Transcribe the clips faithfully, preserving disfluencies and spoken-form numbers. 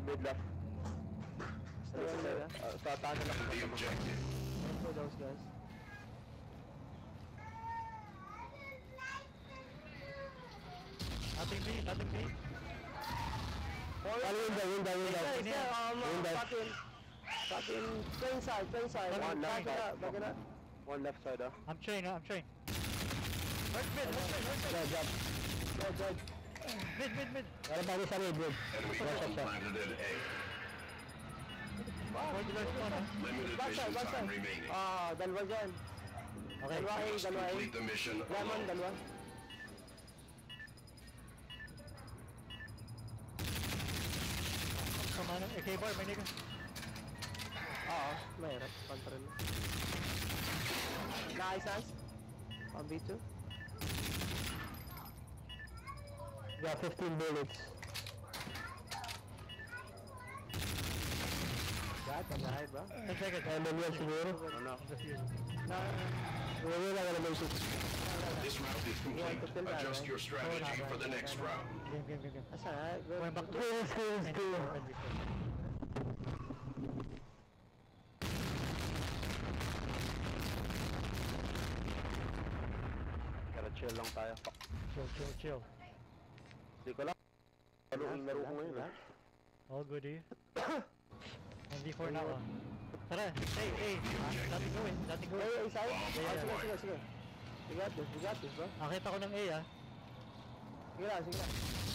Mid left. Stay on there. Sa taas na lang. The objective. Wait for those guys. Ating B, ating B. Ano window, window, window. Isa, isa, um, Window. fucking, fucking, train side, train side. One left Back it side. up, back it up. One left side ah. I'm trained, I'm trained. First mid, first mid, first mid. Yeah, jump. Dead, dead. Mid, mid, mid. Meron pa rin sa mid, mid. Enemy bomb planted at A. Forward left one, ah. Limited Back side, mission back time side. remaining. Ah, dalawa dyan. Okay. Dalawa A, Must dalawa A. complete the mission Lemon, alone. dalawa. Sama na, A K bar, may nigga. Oo, mahirap. Control. Nice, nice. On B two. Yeah, fifteen bullets. God, pag-hide ba? ten seconds. Ay, man yan siguro. Ano? No, Wala lang wala may shoot. This round is complete. to fill that, Adjust right? your strategy for the next round. game, game, game, game. Asa na? Going back to Let's go, let's go. Kaya chill lang tayo. Chill, chill, chill. Hindi ko lang. Ano yung laro ko ngayon ah? All good eh. one v four na ako. Tara, hey, hey. Dating gawin, dating Hey, gawin. hey, side? Yeah, Ah, yeah. sige, sige, sige. We got this, we got this, bro. Nakita ko ng A ah. Sige lang, sige lang.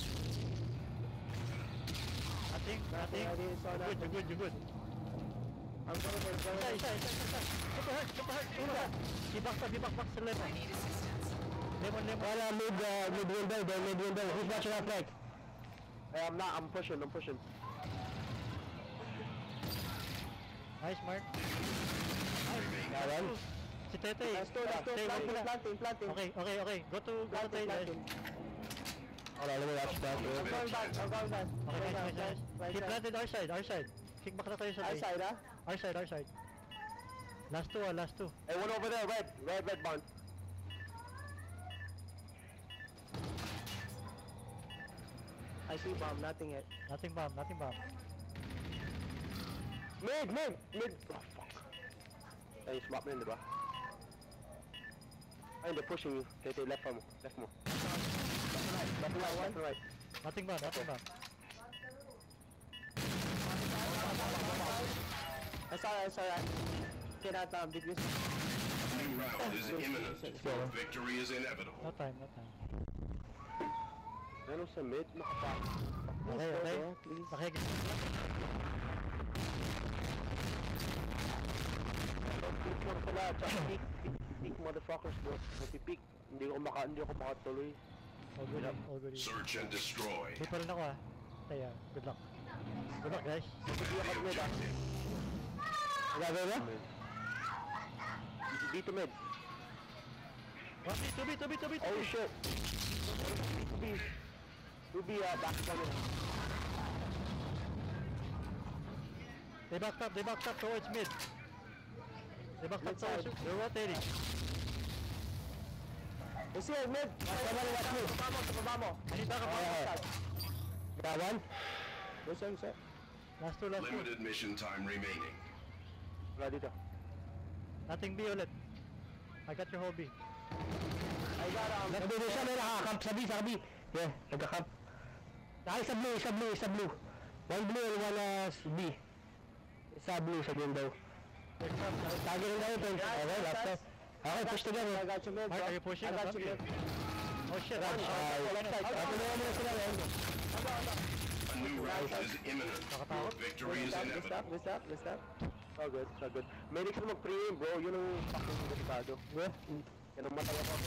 Ating, ating. Ready, so You good, you good, you good. I'm gonna go, Isa, go, isa, isa, isa. Super hurt, super hurt. Una. Ibak pa, ibak back sa lemon. Lemon, lemon. Wala mid, uh, mid window, there mid window. Who's watching our flank? Hey, I'm not, I'm pushing, I'm pushing. Nice, Mark. Yeah, one. Si Tete. Last two, last two, Stay, wag planting, mo na. planting, planting. Okay, okay, okay. Go to, go to Planting, Tete. planting. Hold on, let me watch that. I'm going back, I'm going back. Okay, Right nice, now, nice, nice. right Keep now. planted our side, our side. Kick back na tayo sa Our A. side, ah? Our side, our side. Last two ah, last two. Hey, one over there, red, red, red barn. I see bomb, nothing yet. Nothing bomb, nothing bomb. Mid, mid, mid. Oh, fuck. Ay, smart mo yun, di ba? Ay, they're pushing you. Okay, okay, left mo, left mo. Left and right, left and right, left and right. Nothing bomb, nothing bomb. I saw it, I saw it. Get out, um, big risk. New round is imminent. Victory is inevitable. No time, no time. Ano sa mid? Makapag. Okay, okay. bro, please. Nakikita. Peak lang pala, tsaka peak, peak, peak motherfuckers bro. Nagpi-peak. Hindi ko maka, hindi ako makatuloy. All good, all good. Search and destroy. Di pa rin ako ah. Kaya, good luck. Good luck guys. Hindi ako mid ah. Objective. Gagawin na? Dito mid. one B, two B, two B, two B, two B. Oh shit. two B. two B ah, back sa mid. They backed up, they backed up towards mid. They backed up Mid side. towards, they're rotating. Is here, mid! Baba mo, watch mid. Baba mo, baba mo. I need backup. Okay. Got one? Go same set. Last two, last two. Limited mission time remaining. Wala dito. Nothing B ulit. I got your whole B. I got, um, Sabi mo siya, may nakakamp sa B, sa B. Yeah, nagkakamp. Dahil sa blue, sa blue, sa blue. One blue and one uh, B. Isa blue sa window. There's some, uh, Tagi rin tayo, Prince. Yeah, Okay, last that's- time. Okay, push I together. got you mid, bro. Mark, are you pushing I got us you up? mid. Oh shit, Right, I'm uh, left side. Ako na muna sila, eh. A new round is imminent. Your victory is Let's stop, inevitable. let's stop, let's stop. So good, so good. Medics na mag-pre-aim, bro. Yun ang fucking delikado. Yeah. Yan ang mataya ko.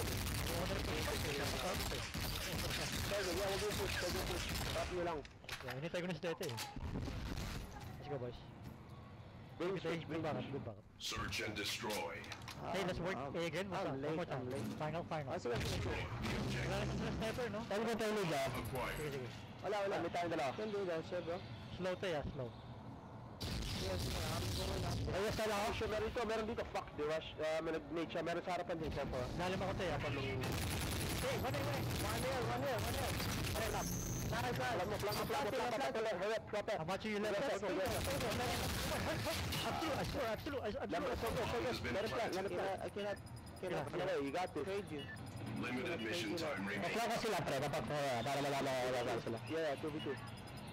Sige, yeah, wag yung push, wag yung push. Trap nyo lang. Yeah, hinintay ko na si Tete eh. Let's go boys. Bring Good, switch, good bring backup, switch. good backup. Search and destroy. Hey, let's work Um, A again. What's I'm up? One late, more time. I'm late. Final, final. Ah, sige, sige, sige. The Wala objective naman sila sniper, no? Saan ko tayo nila? Sige, acquired. sige. Wala, wala. Kami tayong dalawa. Can do that shit, bro. Slow tayo, ah, slow. Yes, I'm going up. Ayos na lang ako. Sure, meron dito, meron dito. Fuck, di ba? Uh, may nag-nate siya. Meron sa harapan din siya. Lalim ako tayo. Hey, one here, one here. One here, one here, one here. One up. Nice, nice. Alam mo, flank, flank, flank, flank. Hurry up, drop it. I'm watching you left. Left, Go, go, left, go. left, left. Absolute, I swear, absolute, I- absolute. Left, focus, focus. Let it flank, let it flank. I cannot, cannot, cannot, you got this. Trade you. Limited mission time remaining. Kapla ka sila pre, kapag uh, para malaman na nalaman sila. Yeah, yeah, two v two.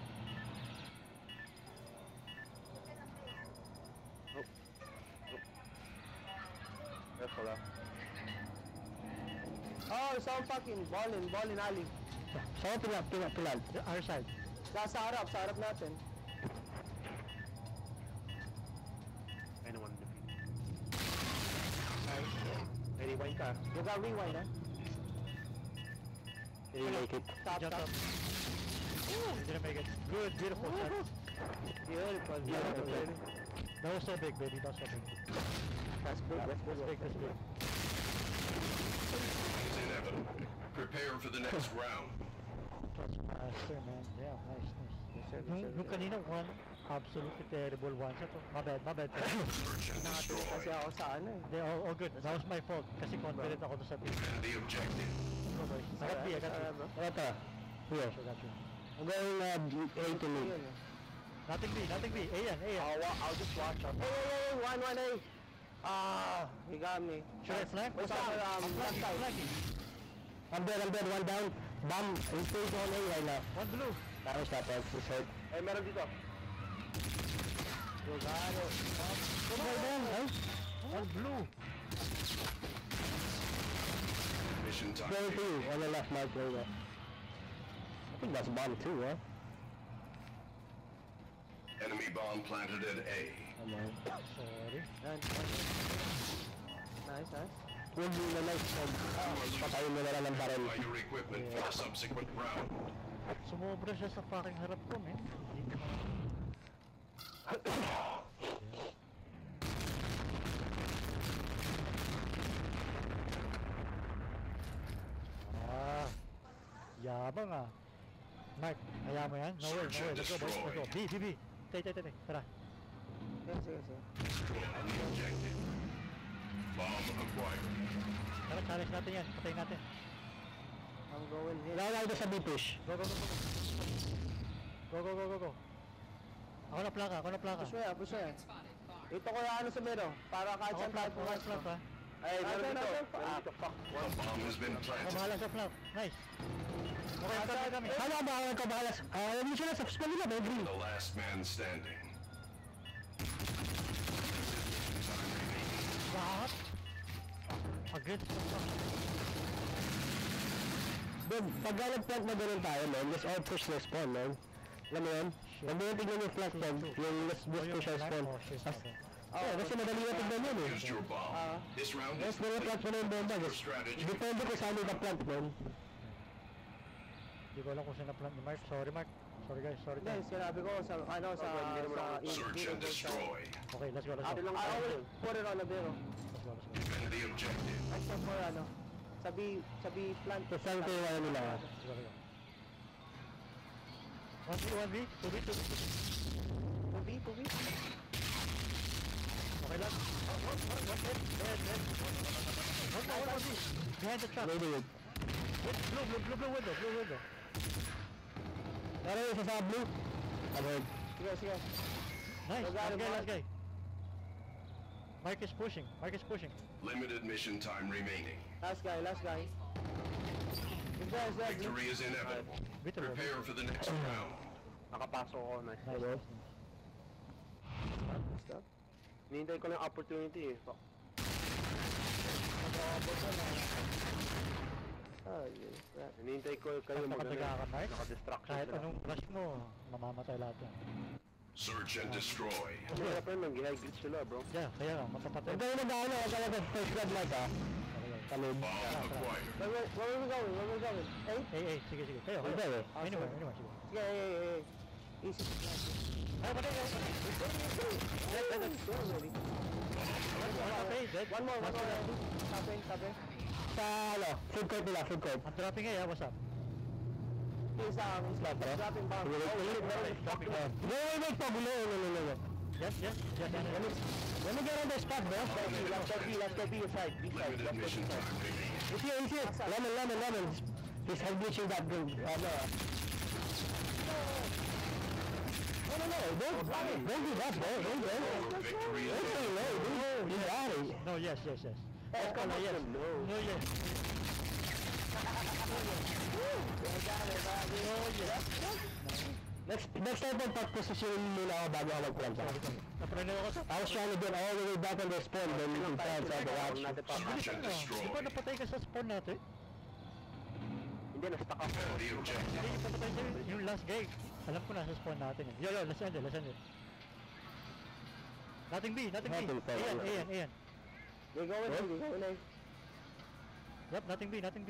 Nope. Nope. Careful, ah. Oh, someone fucking ballin', ballin' alley. Saan pinag, pinag, pinag? The other side. Nasa harap, sa harap natin. Anyone defeat. Nice. Rewind ka. You got rewind, eh? I-make it. Stop, Jump stop. up. You didn't make it. Good, beautiful shot. Beautiful, Beautiful. beautiful. That was so big, baby. That was so big. That's good, that's That's good. big, that's big. Is inevitable. Prepare for the next round. That's faster, man. Yeah, nice, nice. Yes, sir, yes, Nung, sir. nung kanina, one absolutely terrible one shot. My bad, my bad. Search and Nakatira kasi destroy. ako sa ano eh. They all, all good. That was my fault. Kasi confident ako doon sa team. And the objective. Go, boys. I got B, I got Sarap, B. bro. Ito. Here. Sure, got you. I'm going uh, A to me. Yun, eh. Nothing B, nothing B. A yan, A yan. I'll, wa- I'll just watch out. Hey, hey, hey, one, one, hey. Ah, he got me. Should I flank? What's up, um, I'm left flanking, side. I'm flanking. I'm dead, I'm dead, one down. Bomb, he's staying on A right now. One blue. That was that one, he's hurt. Eh, meron dito. You got it. Good boy, man, huh? One blue. Mission time. Going to you, on the left, Mike, there you go. I think that's bomb too, huh? Enemy bomb planted at A. Come on. Sorry. Yan. Nice, nice. Huwag yung na-nice pag patayin mo na lang ng baril. Buy your equipment for the subsequent round. Sumobra siya sa fucking harap ko, man. Hindi ko Ah, yabang ah. Mark, kaya mo yan? No way, no way. Let's go, boys. Let's go. B, B, B. Tay, tay, tay, tay. Tara. Sige, sige, sige. On the objective. Bomb acquired. Tara, challenge natin yan. Patayin natin. I'm going here. Wala na ito sa B-push. Go, go, go, go. Go, go, go, go, go. Ako na plaka, ako na plaka. Push mo yan, push mo yan. Ito ko yung ano sa mero. Para kahit Ako saan tayo flank, ako pumasok. flank ha. Ay, meron dito. Ah. Meron dito, fuck. A bomb has been Ako planted. bahala sa flank. Nice. Okay, ang kami kami. Ano ba ang kabalas? Ah, hindi sila sa spell nila, may green. The last man standing. Lahat. Against the flank. Dude, pag nag-plant na ganun tayo, man, let's all push the spawn, man. Alam mo yun? Huwag mo yung tignan yung flank, man. Yung let's just push our spawn. Oh, shit. As- Okay. Oh, kasi madali na tignan yun, eh. Used your bomb. This round Yes, is may plant mo na yung bomba, your guys. strategy. Depende ko saan yung plant, man. Hindi ko alam kung saan na-plant ni Mark. Sorry, Mark. Sorry, guys. Sorry, Hindi, guys. sinabi ko sa, ano, sa, sa... Search and destroy. Okay, let's go, let's I go. will put it on the barrel. Let's go, let's go. Defend the objective. Except for, ano, sabi, sabi plant. So, saan kayo ano nila? Let's go, let's go. one B, one B. two B, two B. Tubi, tubi. Okay lang. One, one, one, one, head, head, head. One more, one, one B. Behind the trap. Wait, wait. Wait, blue, blue, blue, blue window, blue window. Pero yung isa sa blue? Avoid. Sige, sige. Nice, Got last him, guy, Mark. last guy. Mark is pushing, Mark is pushing. Limited mission time remaining. Last guy, last guy. If there's that, Victory is inevitable. Bitter, Prepare for the next round. nakapasok ako na. Nice, nice, nice. Stop. Hinihintay ko lang opportunity eh. Fuck. Ah, yes. Hinihintay ko kayo Pag nakataga ka, Mark, Naka-distraction kahit sila. anong rush mo, mamamatay lahat yan. Search and destroy. Kasi wala pa naman, gihigh glitch sila bro. Yeah, kaya nga, mapapatay. Huwag kayo nag-ano, huwag kayo nag-first blood light, ah. Kalib. Bomb acquired. Where, where, where are we going? Where are we going? Hey? Eh, eh, sige, sige. Kayo, Huwag kayo. kayo. Anywhere, anywhere, sige. Yeah, yeah, yeah, yeah. Easy to plan. Ay, patay, patay. Dead, dead, dead. Go already. One patay, dead. One more, one Last more. guy. Tapping, tapping. Sa, ano, food court nila, food court. I'm dropping A, ah, what's up? He's um, he's Slap, bro. dropping bomb. Wait, wait, wait, wait. Dropping Oh. A. Wait, wait, wait, Pog, no, no, no, no, no. Yes, yes, yes, yes, Let me, yes. let me get on the spot, bro. Let's go B, let's go B, let's go B side, B side, Limited let's go B mission side. time remaining. He's here, he's here. Lemon, lemon, lemon. He's head glitching that dude. Ano, ah. No, no, no, don't, don't do that, bro. Don't, don't. Victory Don't is say no, dude. You got it. No, yes, yes, yes. Eh, come Wala, on, yes. no. No, yes. No, yes. Next, next time po, pag-position muna ako bago ako mag-plant sa akin. Napreno ako sa... I was trying to get all the way back on the spawn, then you can plant sa the watch. search and Di ba destroy. napatay ka sa spawn natin? Hindi, na-stuck ako. Defend the objective. Hindi, napatay sa'yo yung last guy. Alam ko nasa spawn natin eh. Yo, yo, last end, last end. Nothing B, nothing B. Nothing, fine. Ayan, ayan, ayan. They going A, they going A. Yep, nothing B, nothing B.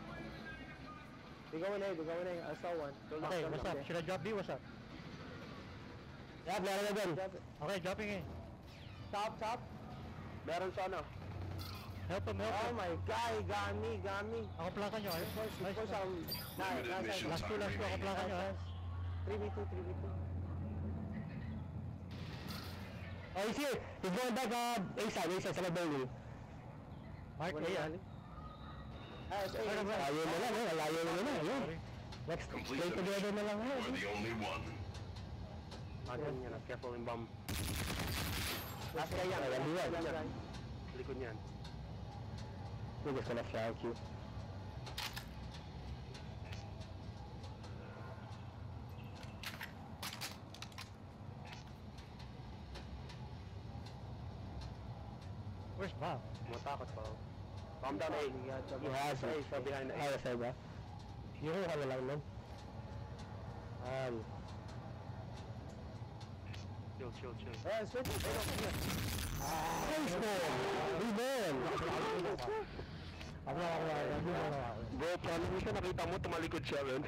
They going A, they going A. I saw one. Don't knock Okay, them, what's knock up? them. Should I drop B? What's up? Yap, meron na dyan. Drop it. Okay, dropping A. Top, top. Meron sa ano. Help him, help Oh him. my God, he got me, got me. Ako plakan nyo, ayun. Push, Nice, push nice. ang... Nice, Limited nice, mission nice. Last two, last two, ako plakan nyo, ayun. three v two, three v two. Oh, he's here. He's going back, uh, A side, A side, sa building. Mark, Wala ayan. yan. Ah, it's A, Ano ba? it's A. Layo na lang, eh. Layo na lang, ayun. Sorry. Let's Complete play the together mission. na lang, You are eh. the only one. Ah, ganyan yan. Careful yung bomb. Last guy yan. Ay, Last hindi guy, yan. last guy. Likod niyan. We're just gonna flank you. Where's Bob? Matakot pa. Bomb down A. He has A, it. siya behind A. Ay, side ba? Yung ka na lang nun. Um, Chill, chill, chill. Eh, switch. Eh, nice man! Rebound! Ako lang, ako lang, ako lang, ako lang. Bro, paano mo siya nakita mo? Tumalikod siya, man.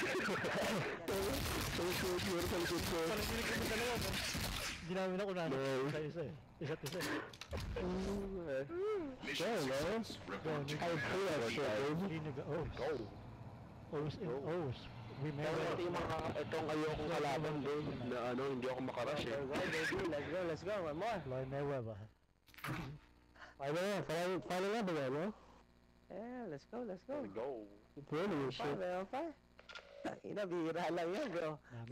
So sure, sure, talikod ko. Parang pinig kami dalawa, man. Hindi namin ako nasa No. sa isa eh. Isa't isa eh. Mission Yeah, man. success. Report to I feel that command. shit, baby. Hindi nag-O's. Go. O's in O's. Pero Remember. ito yung mga, itong ayokong kalaban, bro, na ano, hindi ako makarush eh. Let's go, let's go, let's go, one more. Floyd Mayweather. Final na, final, final na ba yan, no? Yeah, let's go, let's go. It's winning and shit. Five, man, five. Ina, bihira lang yan, bro.